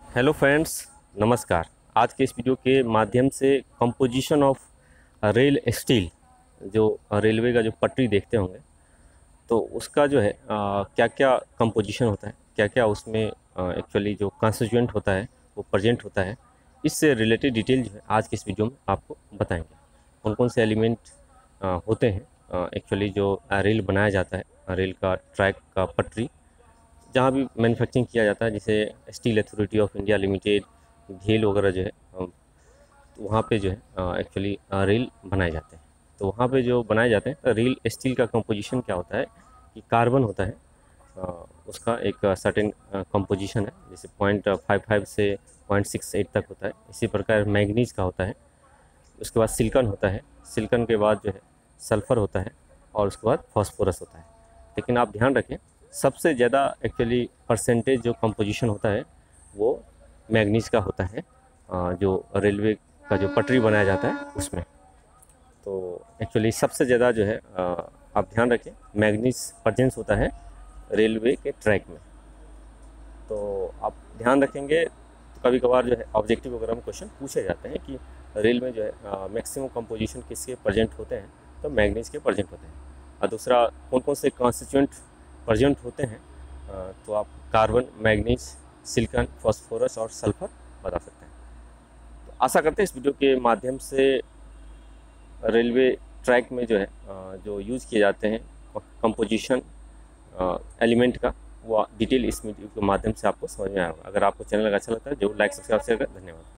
Hello friends, नमस्कार। आज के इस वीडियो के माध्यम से कंपोजिशन ऑफ रेल स्टील, जो रेलवे का जो पटरी देखते होंगे, तो उसका जो है क्या क्या कंपोजिशन होता है, क्या क्या उसमें एक्चुअली जो कॉन्स्टिट्यूएंट होता है वो प्रेजेंट होता है, इससे रिलेटेड डिटेल जो है आज के इस वीडियो में आपको बताएंगे। कौन कौन से एलिमेंट होते हैं एक्चुअली जो रेल बनाया जाता है, रेल का ट्रैक का पटरी जहाँ भी मैन्युफैक्चरिंग किया जाता है, जैसे steel authority of India limited, घेल वगैरह जो है, तो वहाँ पे जो है एक्चुअली रेल बनाए जाते हैं। तो वहाँ पे जो बनाए जाते हैं रेल स्टील का कंपोजिशन क्या होता है कि कार्बन होता है, अ, उसका एक सर्टेन कंपोजिशन है, जैसे 0.55 से 0.68 तक होता है। इसी प्रकार मैग्नीज का होता है, उसके बाद सिलिकॉन होता है, सिलिकॉन के बाद जो है सल्फ़र होता है, और उसके बाद फॉस्फोरस होता है। लेकिन आप ध्यान रखें, सबसे ज़्यादा एक्चुअली परसेंटेज जो कंपोजिशन होता है वो मैग्नीज का होता है, जो रेलवे का जो पटरी बनाया जाता है उसमें। तो एक्चुअली सबसे ज़्यादा जो है आप ध्यान रखें, मैग्नीज प्रेजेंस होता है रेलवे के ट्रैक में। तो आप ध्यान रखेंगे, तो कभी कभार जो है ऑब्जेक्टिव वगैरह में क्वेश्चन पूछे जाते हैं कि रेल में जो है मैक्सिमम कंपोजिशन किसके प्रेजेंट होते हैं, तो मैग्नीज के प्रेजेंट होते हैं। और दूसरा कौन कौन से कॉन्स्टिट्यूएंट प्रेजेंट होते हैं, तो आप कार्बन, मैग्नीज, सिलिकॉन, फॉस्फोरस और सल्फर बता सकते हैं। तो आशा करते हैं इस वीडियो के माध्यम से रेलवे ट्रैक में जो है जो यूज़ किए जाते हैं कंपोजिशन एलिमेंट का, वो डिटेल इस वीडियो के माध्यम से आपको समझ में आएगा। अगर आपको चैनल अच्छा लगता है जरूर लाइक सब्सक्राइब शेयर करें। धन्यवाद।